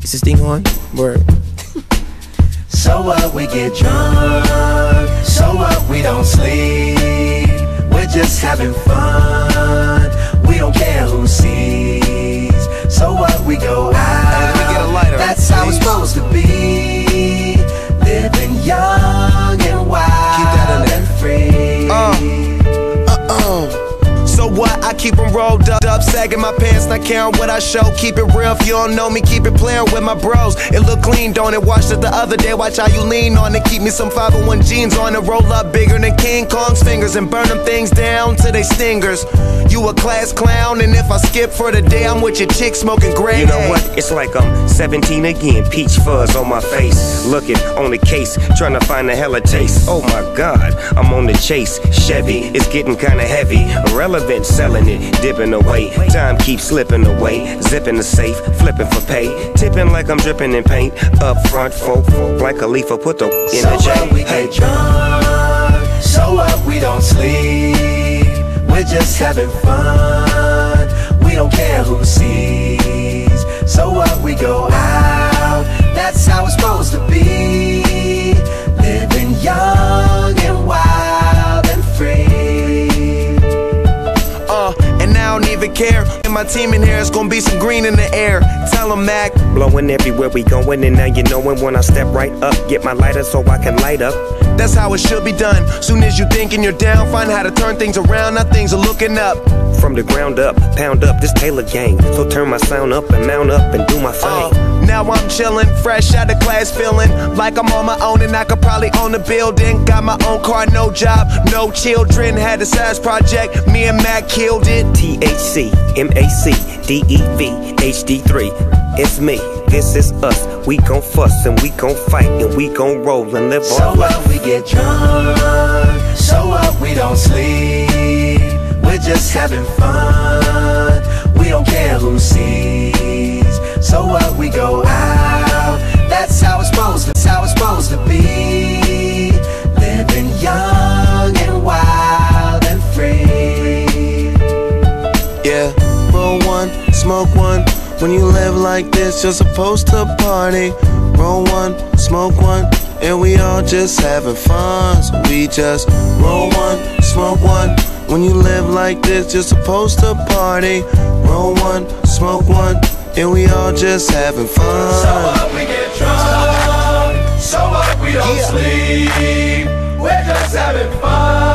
Is this thing on? Word. So what, we get drunk. So what, we don't sleep. We're just having fun. We don't care who sees. So what, we go out. Let me get a lighter, that's how it's supposed to be. Living young and wild and free. So what? I keep them rolled up, sagging my pants, not caring what I show. Keep it real, if you don't know me, keep it playing with my bros. It look clean, don't it? Watched it the other day, watch how you lean on it. Keep me some 501 jeans on it, roll up bigger than King Kong's fingers, and burn them things down to they stingers. You a class clown, and if I skip for the day, I'm with your chick smoking gray. You know what? It's like I'm 17 again, peach fuzz on my face. Looking on the case, trying to find a hella taste. Oh my God, I'm on the chase. Chevy, it's getting kinda heavy. Irrelevant, selling it, dipping away. Time keeps slipping away. Zipping the safe, flipping for pay. Tipping like I'm dripping in paint. Up front, folk, like a leaf, put the in so the J. what, we get drunk. So what, we don't sleep. We're just having fun. We don't care who sees. So what, we go out. That's how it's supposed to be. Living young and wild and free. And I don't even care. And my team in here, it's gonna be some green in the air. Tell them, Mac. Blowing everywhere we going, and now you knowin' when I step right up. Get my lighter so I can light up. That's how it should be done. Soon as you thinking you're down, find how to turn things around. Now things are looking up. From the ground up, pound up this Taylor gang. So turn my sound up and mount up and do my thing. Now I'm chillin', fresh out of class, feeling like I'm on my own and I could probably own a building. Got my own car, no job, no children. Had a size project, me and Mac killed it. THC, MAC, DEV, HD3. It's me, this is us. We gon' fuss and we gon' fight and we gon' roll and live so our life. So what, we get drunk. So what, we don't sleep. We're just having fun. We don't care who sees. So what, we go out. That's how it's supposed to. That's how it's supposed to be. Living young and wild and free. Yeah, roll one, smoke one. When you live like this, you're supposed to party. Roll one, smoke one, and we all just having fun. So we just roll one, smoke one. When you live like this, you're supposed to party. Roll one, smoke one, and we all just having fun. So what, we get drunk. So what, we don't sleep. We're just having fun.